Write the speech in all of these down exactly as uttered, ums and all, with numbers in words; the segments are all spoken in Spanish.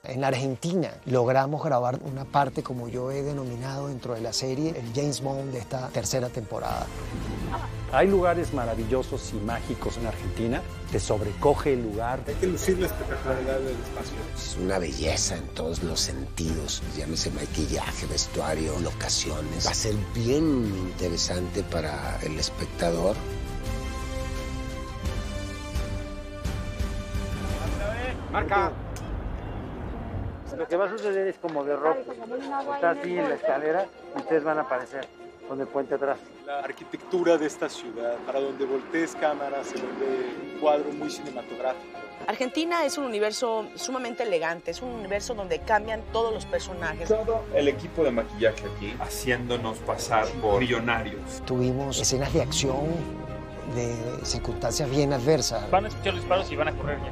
En Argentina logramos grabar una parte, como yo he denominado dentro de la serie, el James Bond de esta tercera temporada. Hay lugares maravillosos y mágicos en Argentina. Te sobrecoge el lugar. Hay que lucir la espectacularidad del espacio. Es una belleza en todos los sentidos. Llámese maquillaje, vestuario, locaciones. Va a ser bien interesante para el espectador. Marca. Lo que va a suceder es como de rock. Está así en la escalera y ustedes van a aparecer con el puente atrás. La arquitectura de esta ciudad, para donde voltees cámara, se vuelve un cuadro muy cinematográfico. Argentina es un universo sumamente elegante, es un universo donde cambian todos los personajes. Todo el equipo de maquillaje aquí haciéndonos pasar por millonarios. Tuvimos escenas de acción, de circunstancias bien adversas. Van a escuchar los disparos y van a correr ya.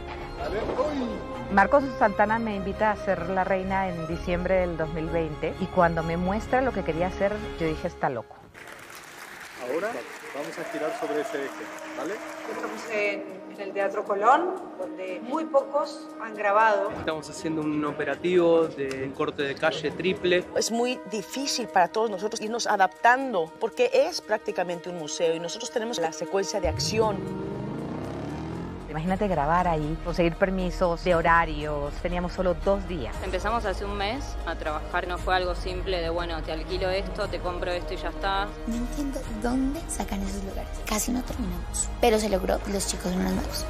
Marcos Santana me invita a ser la reina en diciembre del dos mil veinte y cuando me muestra lo que quería hacer, yo dije, está loco. Ahora vamos a girar sobre ese eje, ¿vale? Estamos en, en el Teatro Colón, donde muy pocos han grabado. Estamos haciendo un operativo de un corte de calle triple. Es muy difícil para todos nosotros irnos adaptando, porque es prácticamente un museo y nosotros tenemos la secuencia de acción. Imagínate grabar ahí, conseguir permisos de horarios, teníamos solo dos días. Empezamos hace un mes a trabajar, no fue algo simple de, bueno, te alquilo esto, te compro esto y ya está. No entiendo dónde sacan esos lugares, casi no terminamos, pero se logró, los chicos son unos magos.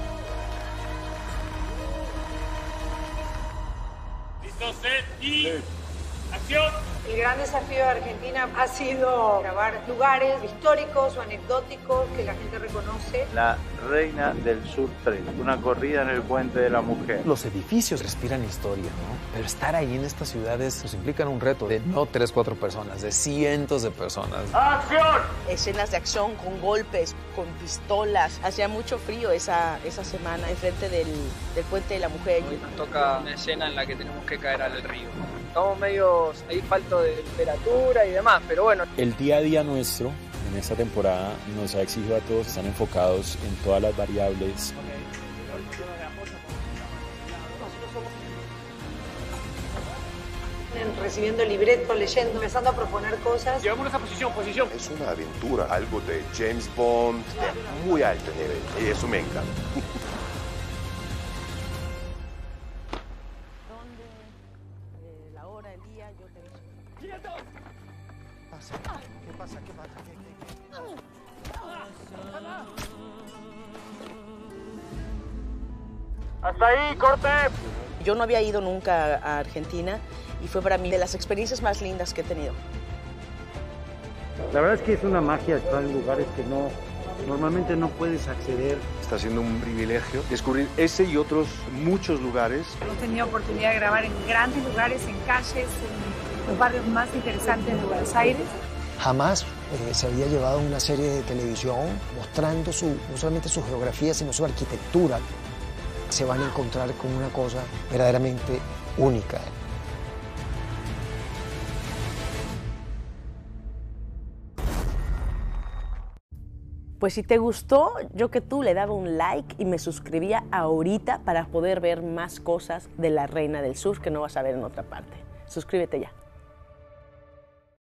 ¿Listo, set y acción? El gran desafío de Argentina ha sido grabar lugares históricos o anecdóticos que la gente reconoce. La Reina del Sur tres, una corrida en el Puente de la Mujer. Los edificios respiran historia, ¿no? Pero estar ahí en estas ciudades nos implica un reto de no tres, cuatro personas, de cientos de personas. ¡Acción! Escenas de acción con golpes, con pistolas. Hacía mucho frío esa, esa semana enfrente del, del Puente de la Mujer. Hoy nos toca una escena en la que tenemos que caer al río. Estamos medio ahí falto de temperatura y demás, pero bueno. El día a día nuestro en esta temporada nos ha exigido a todos estar enfocados en todas las variables. Recibiendo el libreto, leyendo, empezando a proponer cosas. Llevamos esa posición, posición. Es una aventura, algo de James Bond de muy alto nivel, y eso me encanta. ¿Qué pasa? ¿Qué pasa? ¿Qué, qué, qué? ¡Hasta ahí, corte! Yo no había ido nunca a Argentina y fue para mí de las experiencias más lindas que he tenido. La verdad es que es una magia estar en lugares que no, normalmente no puedes acceder. Está siendo un privilegio descubrir ese y otros muchos lugares. Hemos tenido oportunidad de grabar en grandes lugares, en calles, en los barrios más interesantes de Buenos Aires. Jamás eh, se había llevado una serie de televisión mostrando su, no solamente su geografía, sino su arquitectura. Se van a encontrar con una cosa verdaderamente única. Pues si te gustó, yo que tú le daba un like y me suscribía ahorita para poder ver más cosas de la Reina del Sur que no vas a ver en otra parte. Suscríbete ya.